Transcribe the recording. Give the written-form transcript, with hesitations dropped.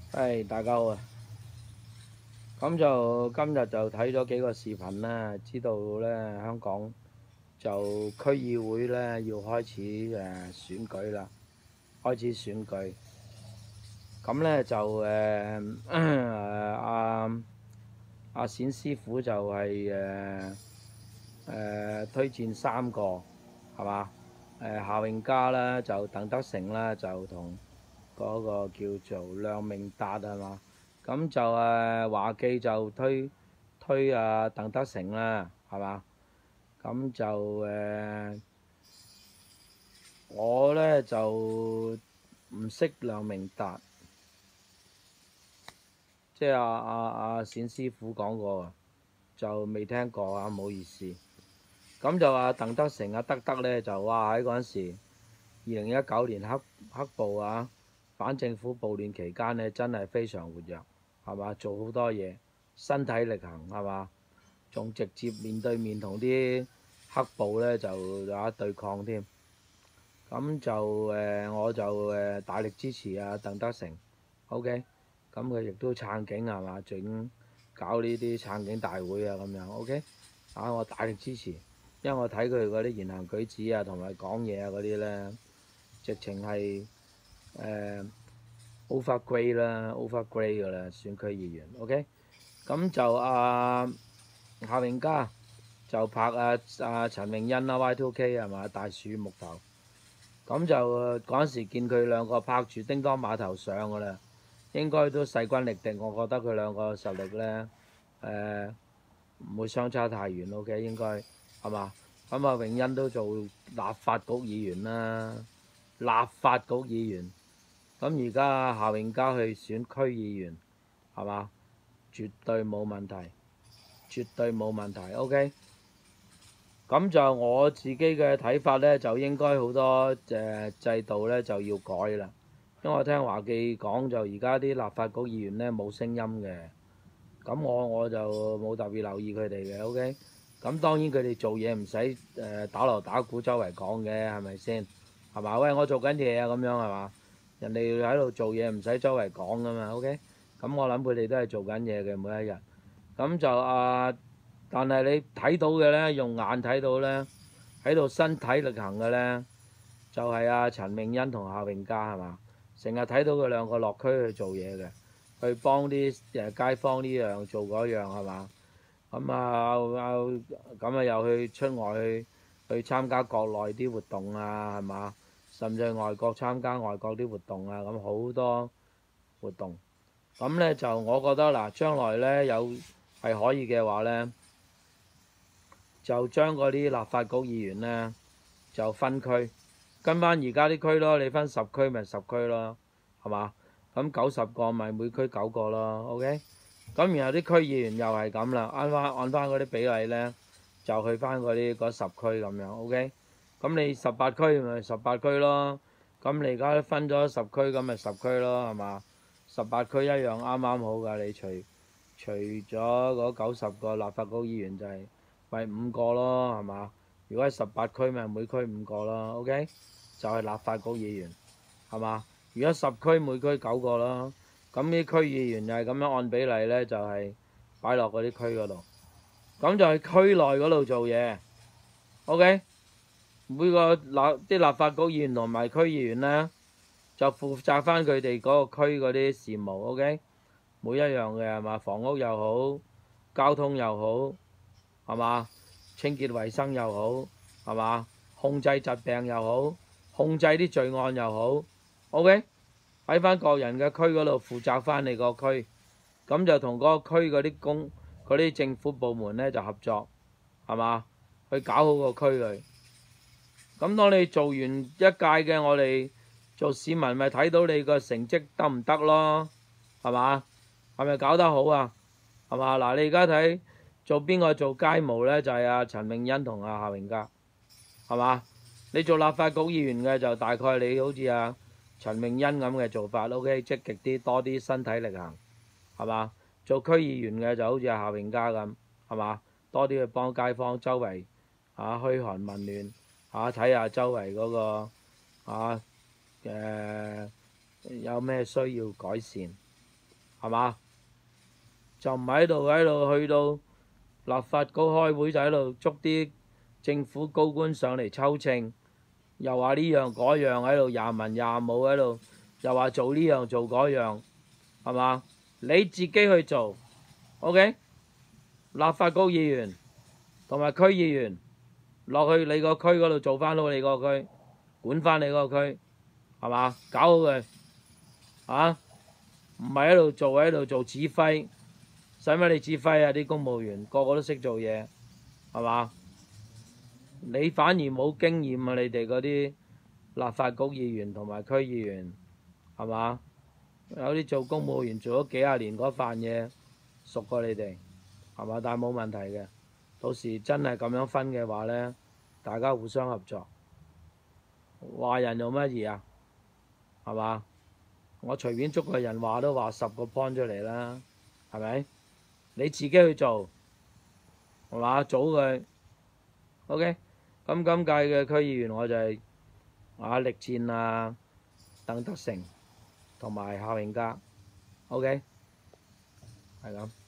大家好啊！咁就今日就睇咗幾個視頻啦，知道咧香港就區議會咧要開始選舉啦，開始選舉。咁咧就阿冼師傅就係推薦三個係嘛？夏永嘉啦，就鄧德成啦，就同嗰個叫做梁明達係嘛？咁就華記就推鄧德成啦，係嘛？咁就我咧就唔識梁明達，即係阿冼師傅講過，就未聽過啊，唔好意思。咁就鄧德成德咧就哇喺嗰陣時2019年黑暴啊，反政府暴亂期間咧真係非常活躍，係嘛？做好多嘢，身體力行係嘛？仲直接面對面同啲黑暴咧就有一對抗添。咁就我就大力支持鄧德成，OK。咁佢亦都撐警係嘛？搞呢啲撐警大會啊咁樣，OK。我大力支持，因為我睇佢嗰啲言行舉止啊，同埋講嘢啊嗰啲咧，直情係overgrade 啦，overgrade 㗎啦，選區議員，OK。咁就夏永嘉就拍陳詠欣啦，Y2K 係嘛？大樹木頭。咁就嗰陣時見佢兩個拍住叮當碼頭上㗎啦，應該都勢均力敵。我覺得佢兩個實力咧唔會相差太遠，OK 應該係嘛？咁永欣都做立法局議員啦，立法局議員。咁而家夏永嘉去選區議員係嘛？絕對冇問題，絕對冇問題，OK。咁就我自己嘅睇法咧，就應該好多制度咧就要改啦。因為我聽華記講就而家啲立法局議員咧冇聲音嘅，咁我就冇特別留意佢哋嘅，OK。咁當然佢哋做嘢唔使打鑼打鼓周圍講嘅，係咪先？係嘛？喂，我做緊嘢啊，咁樣係嘛？人哋喺度做嘢唔使周圍講噶嘛，OK。咁我諗佢哋都係做緊嘢嘅每一日。咁就但係你睇到嘅咧，用眼睇到咧，喺度身體力行嘅咧，就係陳詠欣同夏永嘉係嘛？成日睇到佢兩個落區去做嘢嘅，去幫啲街坊呢樣做嗰樣係嘛？咁又去出外去參加國內啲活動啊係嘛？甚至去外國參加外國啲活動啊，咁好多活動。咁咧就我覺得嗱，將來咧係可以嘅話咧，就將嗰啲立法局議員咧就分區，跟翻而家啲區咯，你分10區咪10區咯，係嘛？咁90個咪每區9個咯，OK。咁然後啲區議員又係咁啦，按翻嗰啲比例咧，就去翻嗰10區咁樣，OK。咁你18區咪18區咯，咁你而家分咗10區，咁咪10區咯，係嘛？18區一樣啱啱好㗎，你除咗嗰90個立法局議員就係咪5個咯，係嘛？如果係18區咪每區5個咯，OK。就係立法局議員，係嘛？如果10區每區9個咯，咁啲區議員又係咁樣按比例咧，就係擺落嗰啲區嗰度，咁就係區內嗰度做嘢，OK。每個啲立法局議員同埋區議員咧，就負責翻佢哋嗰個區嗰啲事務，OK。每一樣嘅係嘛？房屋又好，交通又好，係嘛？清潔衞生又好，係嘛？控制疾病又好，控制啲罪案又好，OK。喺翻個人嘅區嗰度負責翻你個區，咁就同嗰個區嗰啲政府部門咧就合作，係嘛？去搞好個區佢。咁當你做完一屆嘅，我哋做市民咪睇到你個成績得唔得咯？係嘛？係咪搞得好啊？係嘛？嗱，你而家睇做邊個做街務咧，就係陳詠欣同夏永嘉，係嘛？你做立法局議員嘅就大概你好似陳詠欣咁嘅做法，OK，積極啲，多啲身體力行，係嘛？做區議員嘅就好似夏永嘉咁，係嘛？多啲去幫街坊周圍噓寒問暖。睇下周圍嗰個有咩需要改善， 係嘛？就唔喺度去到立法局開會就喺度捉啲政府高官上嚟抽秤，又話呢樣嗰樣喺度廿文廿武喺度，又話做呢樣做嗰樣，係嘛？你自己去做 ，OK？立法局議員同埋區議員落去你個區嗰度做翻好你個區，管翻你個區，係嘛？搞好佢，啊！唔係喺度做指揮，使乜你指揮啊？啲公務員個個都識做嘢，係嘛？你反而冇經驗啊！你哋嗰啲立法局議員同埋區議員，係嘛？有啲做公務員做咗幾廿年嗰份嘢，熟過你哋，係嘛？但係冇問題嘅。到時真係咁樣分嘅話呢，大家互相合作。話人用乜嘢啊？係嘛？我隨便捉個人話都話10個 point 出嚟啦，係咪？你自己去做，係嘛？早佢 OK。咁今屆嘅區議員我就係力戰啊鄧德成同埋夏永嘉 OK，係咁。